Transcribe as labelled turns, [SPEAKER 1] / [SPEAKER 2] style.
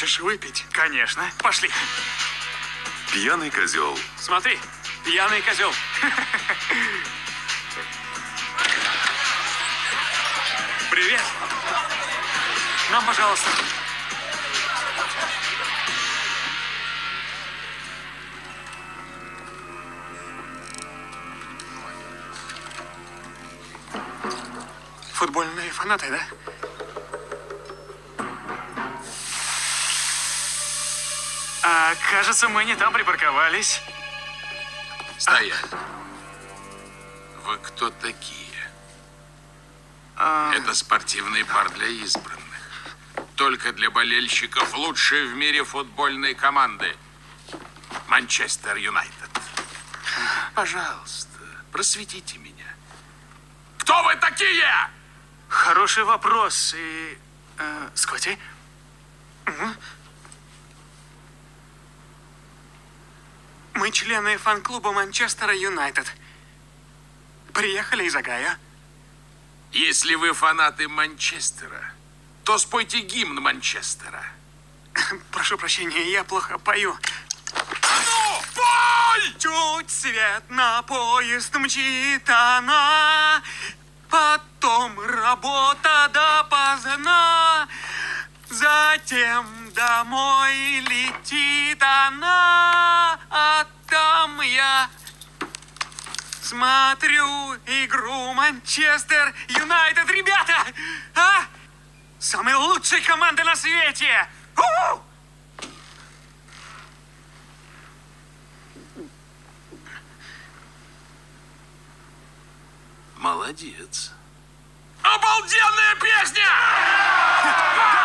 [SPEAKER 1] Хочешь выпить?
[SPEAKER 2] Конечно. Пошли.
[SPEAKER 3] Пьяный козел.
[SPEAKER 2] Смотри, пьяный козел. Привет. Нам, пожалуйста.
[SPEAKER 1] Футбольные фанаты, да?
[SPEAKER 2] Кажется, мы не там припарковались.
[SPEAKER 4] Стоять. Вы кто такие? Это спортивный бар для избранных. Только для болельщиков лучшей в мире футбольной команды. Манчестер Юнайтед. Пожалуйста, просветите меня. Кто вы такие?
[SPEAKER 2] Хороший вопрос. И... Скотти?
[SPEAKER 1] Мы члены фан-клуба Манчестера Юнайтед. Приехали из Огайо.
[SPEAKER 4] Если вы фанаты Манчестера, то спойте гимн Манчестера.
[SPEAKER 1] Прошу прощения, я плохо пою.
[SPEAKER 4] А ну, пой!
[SPEAKER 1] Чуть свет на поезд мчит она, потом работа допоздна, затем домой летит она, а там я смотрю игру Манчестер Юнайтед. Ребята, самая лучшая команда на свете! У-у!
[SPEAKER 4] Молодец. Обалденная песня!